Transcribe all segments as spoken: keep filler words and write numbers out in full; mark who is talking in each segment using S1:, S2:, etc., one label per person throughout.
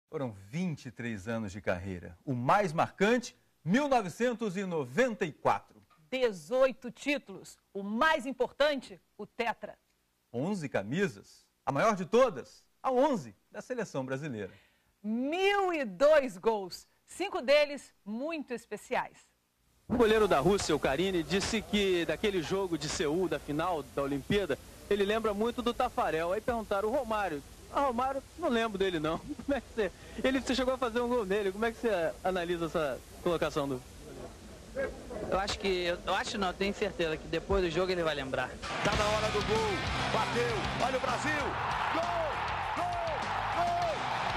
S1: Foram vinte e três anos de carreira. O mais marcante, mil novecentos e noventa e quatro.
S2: dezoito títulos. O mais importante, o tetra.
S1: onze camisas. A maior de todas, a onze da seleção brasileira.
S2: mil e dois gols. Cinco deles muito especiais.
S3: O goleiro da Rússia, o Carini, disse que daquele jogo de Seul, da final da Olimpíada, ele lembra muito do Tafarel. Aí perguntaram, o Romário. Ah, Romário, não lembro dele não. Como é que você... Ele você chegou a fazer um gol nele. Como é que você analisa essa colocação do...
S4: Eu acho que, eu acho não, eu tenho certeza que depois do jogo ele vai lembrar.
S5: Tá na hora do gol, bateu, olha o Brasil, gol, gol, gol,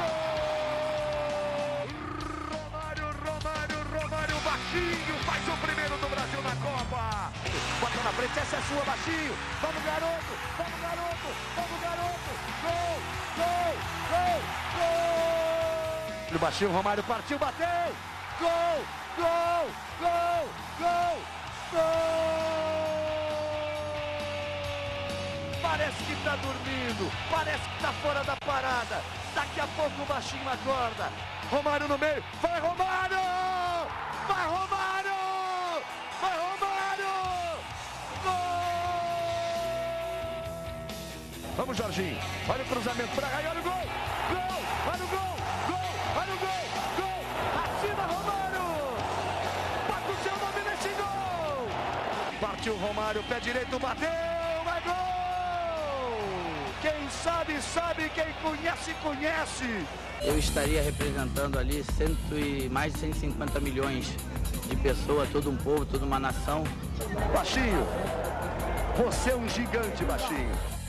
S5: gol! Romário, Romário, Romário, baixinho, faz o primeiro do Brasil na Copa. Bota na frente, essa é sua, baixinho, vamos garoto, vamos garoto, vamos garoto, gol, gol, gol, gol! O baixinho, Romário partiu, bateu, gol! Gol! Gol! Gol! Gol! Parece que tá dormindo, parece que tá fora da parada. Daqui a pouco o baixinho acorda. Romário no meio, vai Romário! Vai Romário! Vai Romário! Gol! Vamos Jorginho, olha o cruzamento pra cá e olha o gol! Gol! Olha o gol! Gol! Olha o gol! Gol! Assina Romário! Partiu Romário, pé direito, bateu, é gol! Quem sabe, sabe, quem conhece, conhece!
S4: Eu estaria representando ali cento e, mais de cento e cinquenta milhões de pessoas, todo um povo, toda uma nação.
S5: Baixinho, você é um gigante, baixinho.